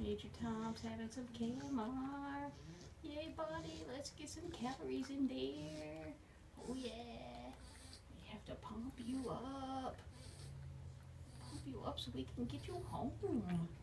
Major Tom's having some KMR. Yay, buddy, let's get some calories in there. Oh, yeah. We have to pump you up. Pump you up so we can get you home.